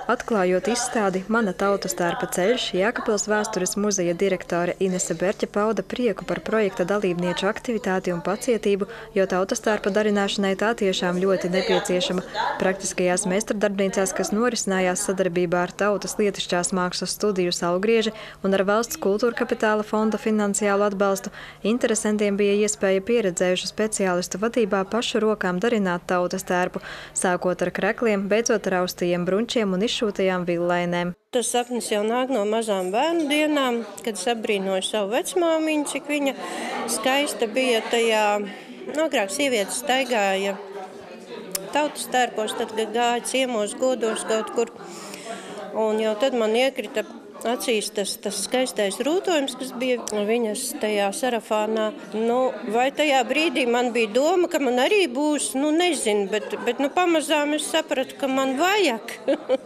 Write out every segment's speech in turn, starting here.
Atklājot izstādi Mana tautas tērpa ceļš, Jēkabpils vēstures muzeja direktore Inese Berķe pauda prieku par projekta dalībnieču aktivitāti un pacietību, jo tautas tērpa darināšanai tā tiešām ļoti nepieciešama. Praktiskajās meistardarbnīcās, kas norisinājās sadarbībā ar Tautas lietišķās mākslas studiju Saulgrieži un ar Valsts kultūra kapitāla fonda finansiālu atbalstu, interesantiem bija iespēja pieredzējušu speciālistu vadībā pašu rokām darināt tautas tērpu, sākot ar krekliem, beidzot ar austajiem brunčiem un izšūtajām villainēm. Tas sapnis jau nāk no mazām bērnu dienām, kad es apbrīnoju savu vecmāmiņu, cik viņa skaista bija tajā. Agrāk sievietes staigāja tautas tērpos, tad gāja ciemos, godos kaut kur. Un jau tad man iekrita acīs tas skaistais rūtojums, kas bija viņas tajā sarafānā. Vai tajā brīdī man bija doma, ka man arī būs, nezinu, bet pamazām es sapratu, ka man vajag.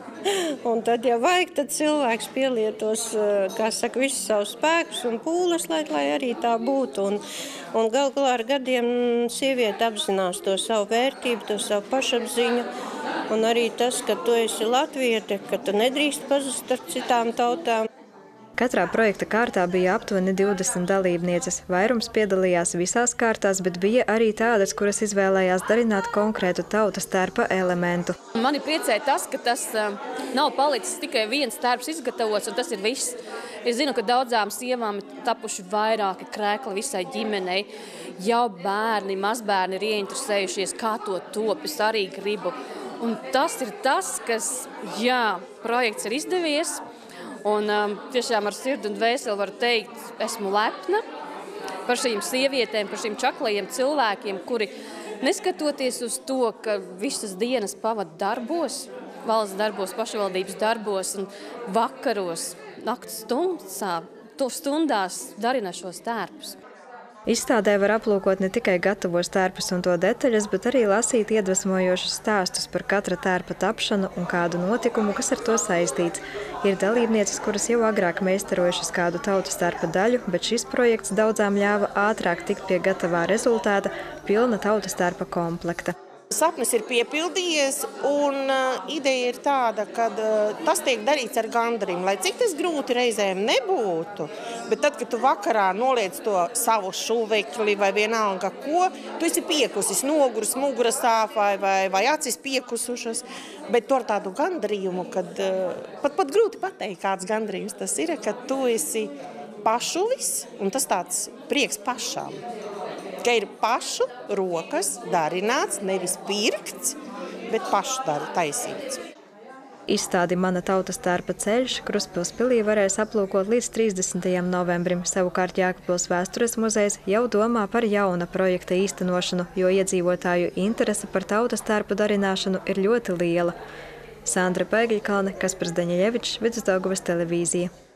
Un tad, ja vajag, tad cilvēks pielietos, kā saka, visus savus spēkus un pūles, lai arī tā būtu. Un gal galā ar gadiem sieviete apzinās to savu vērtību, to savu pašapziņu. Un arī tas, ka tu esi latviete, ka tu nedrīkst pazust ar citām tautām. Katrā projekta kārtā bija aptuveni 20 dalībnieces. Vairums piedalījās visās kārtās, bet bija arī tādas, kuras izvēlējās darināt konkrētu tautas tērpa elementu. Mani priecē tas, ka tas nav palicis tikai viens tērps izgatavots, un tas ir viss. Es zinu, ka daudzām sievām ir tapuši vairāki krēkli visai ģimenei. Jau bērni, mazbērni ir ieinteresējušies, kā to top, es arī gribu. Un tas ir tas, kas, projekts ir izdevies. Un tiešām ar sirdi un dvēseli varu teikt, esmu lepna par šīm sievietēm, par šīm čaklajiem cilvēkiem, kuri neskatoties uz to, ka visas dienas pavada darbos, valsts darbos, pašvaldības darbos un vakaros, nakts stundās darina šos tērpus. Izstādē var aplūkot ne tikai gatavos tērpus un to detaļas, bet arī lasīt iedvesmojošus stāstus par katra tērpa tapšanu un kādu notikumu, kas ar to saistīts. Ir dalībnieces, kuras jau agrāk meistarojušas kādu tautas tērpa daļu, bet šis projekts daudzām ļāva ātrāk tikt pie gatavā rezultāta – pilna tautas tērpa komplekta. Sapnis ir piepildījies, un ideja ir tāda, ka tas tiek darīts ar gandarījumu, lai cik tas grūti reizēm nebūtu, bet tad, kad tu vakarā noliec to savu šuvekli vai vienalga ko, tu esi piekusis, noguris, mugura sāp vai acis piekusušas, bet tu ar tādu gandarījumu, kad pat grūti pateikt, kāds gandarījums tas ir, ka tu esi pašuvis, un tas tāds prieks pašām. Ka ir pašu rokas darināts, nevis pirkts, bet pašu taisīts. Izstādi Mana tautas tērpa ceļš Krustpils pilī varēs aplūkot līdz 30. novembrim. Savukārt Jēkabpils vēstures muzejs jau domā par jauna projekta īstenošanu, jo iedzīvotāju interese par tautas tērpu darināšanu ir ļoti liela. Sandra Paigļkalne, Kaspars Daņeļevičs, Vidusdaugavas televīzija.